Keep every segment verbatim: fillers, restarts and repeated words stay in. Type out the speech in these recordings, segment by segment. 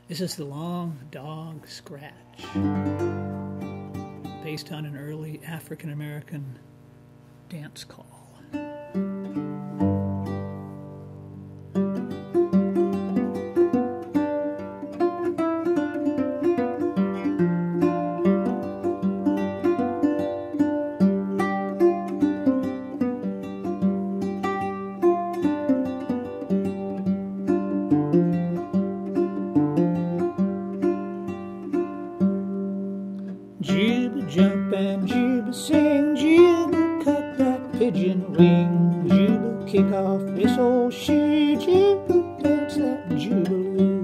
This is the Long Dog Scratch, based on an early African-American dance call. Juba jump and Juba sing, Juba cut that pigeon wing, Juba kick off this old shoe, Juba dance that jubaloo.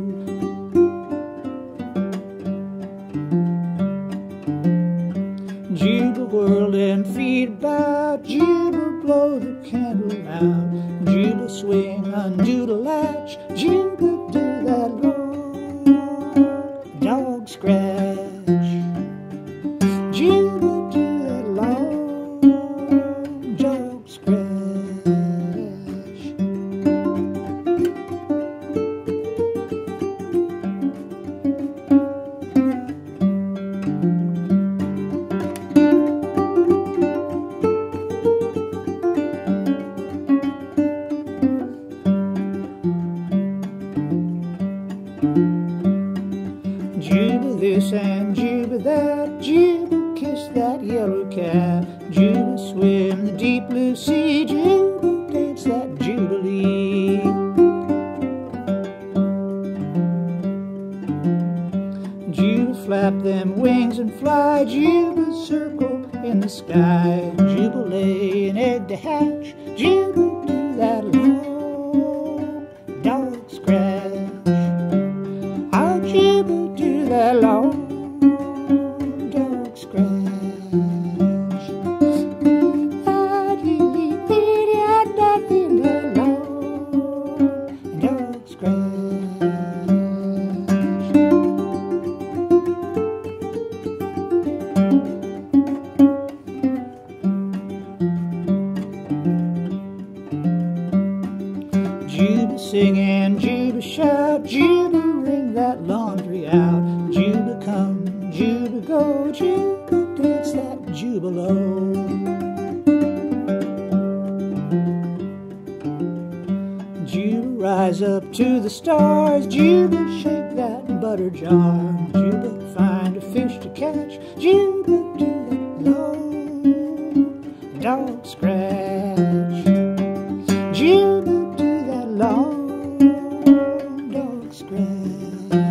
Juba whirl and feed about, Juba blow the candle out, Juba swing, undo the latch, Juba do that long dog scratch. Juba do that long dog scratch. Juba this and Juba that, Juba kiss that yellow cat, Juba swim the deep blue sea, Juba dance that jubilee. Juba flap them wings and fly, Juba circle in the sky, Juba lay an egg to hatch, Juba do that long dog scratch. How Juba do that long dog scratch. Ah, dee dee dee, ah, da dee, that long dog scratch. Juba sing and Juba shout, Juba wring that laundry out, Juba come, Juba go, Juba dance that jubilo. Juba rise up to the stars, Juba shake that butter jar, Juba find a fish to catch, Juba do that long dog scratch. Juba do that long dog scratch.